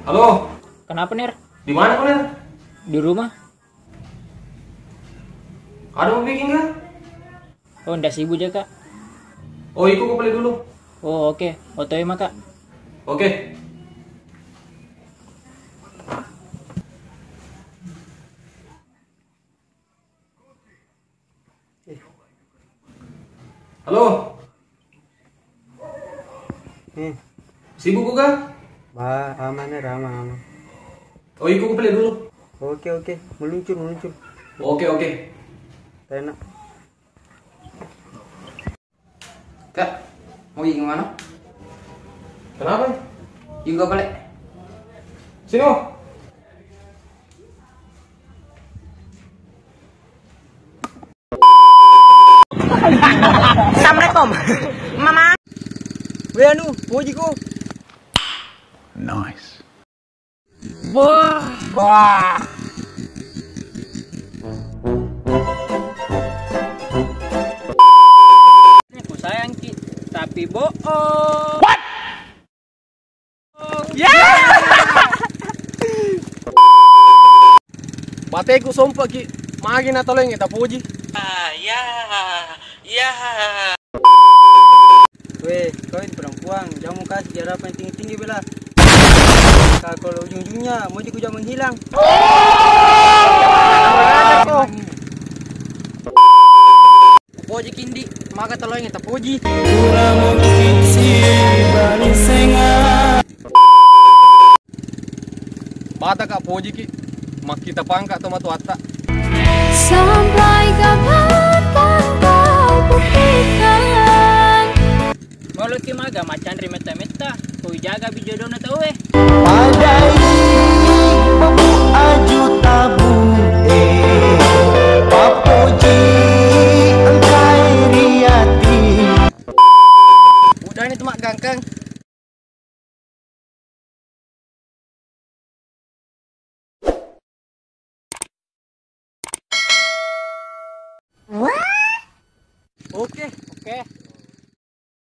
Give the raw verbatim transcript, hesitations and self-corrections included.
Halo, Kenapa, Ner? di mana kau, Ner? Di rumah? Ada mau bikin nggak? Oh, ndak sibuk aja, Kak. Oh, ikut kau beli dulu. Oh, oke. O T W mah, Kak. Oke. Halo, Nih, sibuk kah? bah aman ya, aman aman. Oh, ikut kau beli dulu. Oke oke, meluncur meluncur. Oke, oke. Enak. Kak, mau pergi kemana? Kenapa? Juga balik. Sini, oh. Assalamualaikum. Mama. Weh anu, puji ko. Nice. Wah. Wah. Aku sayang, Ki. Tapi bohong. What? Yeah. Bateku sompa ki. Magi na tolong kita puji. Ah, ya. Ya. Weh, kau itu perempuan, jangan mau kasih harapan tinggi-tinggi bela. Kalau ujung-ujungnya mau juga menghilang. Puji kindi, maka tolong kita puji. Bata kak puji ki. Mak kita pangkat tomat wata. Sampai kapan kan kau buktikan? Mulut Ki maga macan rimeta-meta. Kau jaga bijodoh na tau, eh. Padai babu aju tabu eh papoji angkai riati. Udah nih tuh mak gangkang. Oke. Oke.